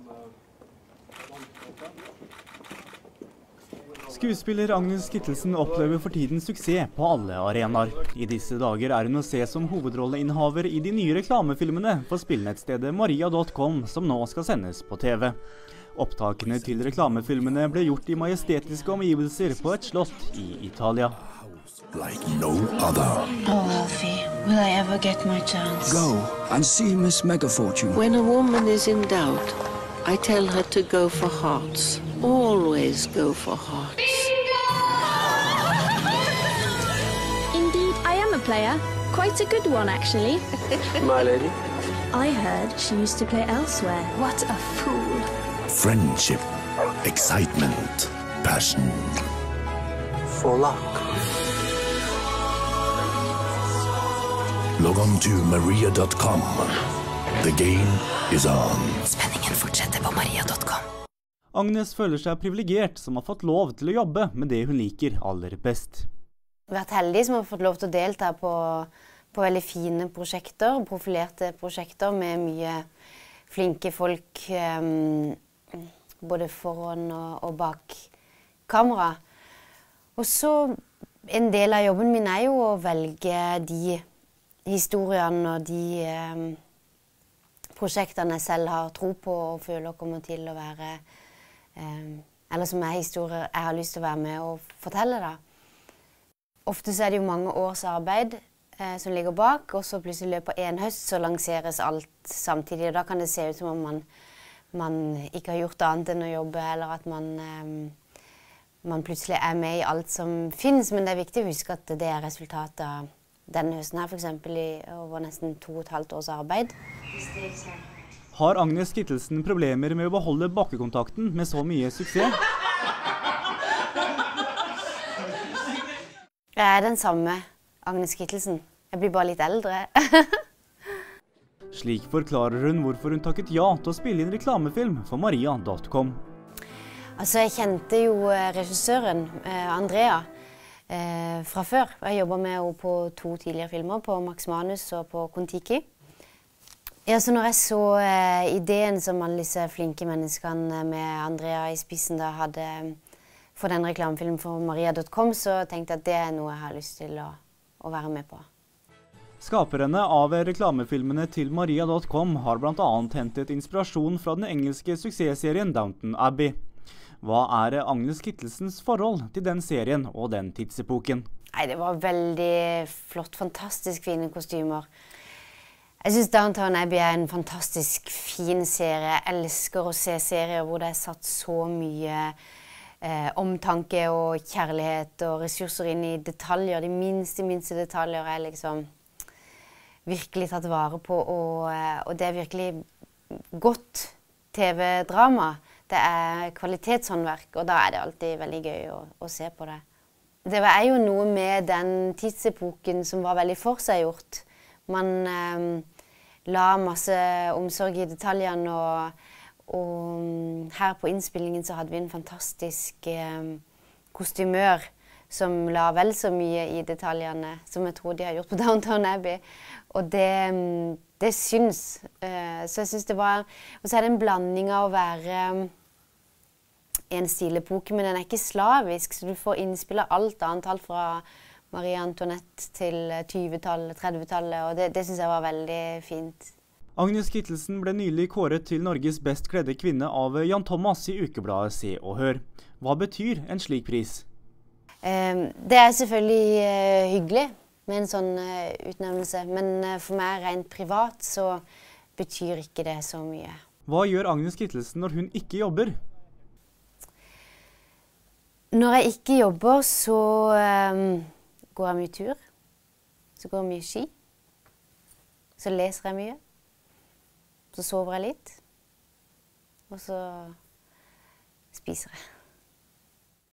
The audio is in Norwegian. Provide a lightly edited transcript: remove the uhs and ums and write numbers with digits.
Skuespiller Agnes Kittelsen opplever for tiden suksess på alle arenaer. I disse dager er hun å se som hovedrolleinnehaver i de nye reklamefilmene for spillnettstedet Maria.com, som nå skal sendes på TV. Opptakene til reklamefilmene ble gjort i majestetiske omgivelser på et slott i Italia. Like no other. Oh, Alfie, will I ever get my chance? Go and see Miss Megafortune. When a woman is in doubt, I tell her to go for hearts. Always go for hearts. Indeed, I am a player. Quite a good one, actually. My lady. I heard she used to play elsewhere. What a fool. Friendship, excitement, passion. For luck. Log on to Maria.com. The game is on. Spenningen fortsetter på Maria.com. Agnes føler seg privilegert som har fått lov til å jobbe med det hun liker aller best. Vi har vært heldige som har fått lov til å delta på veldig fine prosjekter, profilerte prosjekter med mye flinke folk, både foran og bak kamera. Og så en del av jobben min er jo å velge de historiene og de prosjektene jeg selv har tro på og føler kommer til å være, eller som er historier jeg har lyst til å være med og fortelle da. Ofte så er det jo mange års arbeid som ligger bak, og så plutselig løper en høst så lanseres alt samtidig, og da kan det se ut som om man ikke har gjort annet enn å jobbe, eller at man plutselig er med i alt som finnes, men det er viktig å huske at det er resultatet av denne høsten her, for eksempel over nesten 2,5 års arbeid. Har Agnes Kittelsen problemer med å beholde bakkekontakten med så mye suksess? Jeg er den samme Agnes Kittelsen. Jeg blir bare litt eldre. Slik forklarer hun hvorfor hun takket ja til å spille inn reklamefilm for Maria.com. Altså, jeg kjente jo regissøren, Andrea, fra før. Jeg jobbet med henne på 2 tidligere filmer, på Max Manus og på Kon-Tiki. Ja, så når jeg så ideen som alle disse flinke menneskene med Andrea i spissen da hadde for den reklamefilmen for Maria.com, så tenkte jeg at det er noe jeg har lyst til å være med på. Skaperne av reklamefilmene til Maria.com har blant annet hentet inspirasjon fra den engelske suksessserien Downton Abbey. Hva er Agnes Kittelsens forhold til den serien og den tidsepoken? Nei, det var veldig flott, fantastisk fine kostymer. Jeg synes Downton Abbey er en fantastisk fin serie. Jeg elsker å se serier hvor det er satt så mye omtanke og kjærlighet og ressurser inn i detaljer. De minste detaljer er liksom virkelig tatt vare på, og det er virkelig godt TV-drama. Det er kvalitetshåndverk, og da er det alltid veldig gøy å se på det. Det er jo noe med den tidsepoken som var veldig forseggjort. Man la masse omsorg i detaljene, og her på innspillingen så hadde vi en fantastisk kostymør som la vel så mye i detaljene som jeg tror de har gjort på Downton Abbey. Og det syns. Så jeg synes det var... Og så er det en blanding av å være en stilepoke, men den er ikke slavisk, så du får innspill av alt annet, alt fra Marie Antoinette til 20-tallet, 30-tallet, og det synes jeg var veldig fint. Agnes Kittelsen ble nylig kåret til Norges best kledde kvinne av Jan Thomas i ukebladet Se og Hør. Hva betyr en slik pris? Det er selvfølgelig hyggelig med en sånn utnevnelse, men for meg rent privat så betyr ikke det så mye. Hva gjør Agnes Kittelsen når hun ikke jobber? Når jeg ikke jobber, så går jeg mye tur, så går jeg mye ski, så leser jeg mye, så sover jeg litt, og så spiser jeg.